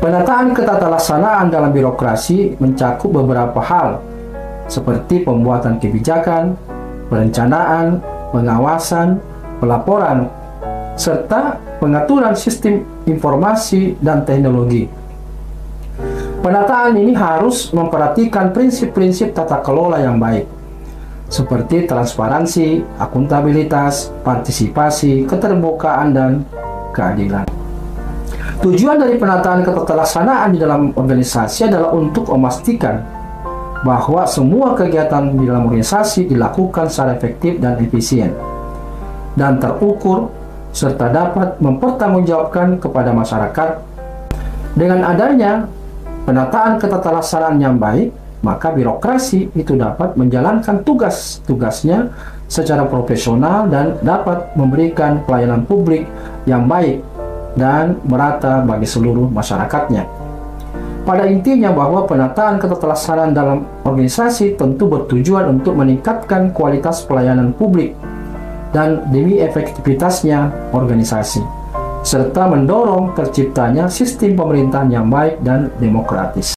Penataan ketatalaksanaan dalam birokrasi mencakup beberapa hal, seperti pembuatan kebijakan, perencanaan, pengawasan, pelaporan, serta pengaturan sistem informasi dan teknologi. Penataan ini harus memperhatikan prinsip-prinsip tata kelola yang baik, seperti transparansi, akuntabilitas, partisipasi, keterbukaan, dan keadilan. Tujuan dari penataan ketatalaksanaan di dalam organisasi adalah untuk memastikan bahwa semua kegiatan di dalam organisasi dilakukan secara efektif dan efisien, dan terukur, serta dapat mempertanggungjawabkan kepada masyarakat. Dengan adanya penataan ketatalaksanaan yang baik, maka birokrasi itu dapat menjalankan tugas-tugasnya secara profesional dan dapat memberikan pelayanan publik yang baik dan merata bagi seluruh masyarakatnya. Pada intinya bahwa penataan ketatalaksanaan dalam organisasi tentu bertujuan untuk meningkatkan kualitas pelayanan publik dan demi efektivitasnya organisasi, serta mendorong terciptanya sistem pemerintahan yang baik dan demokratis.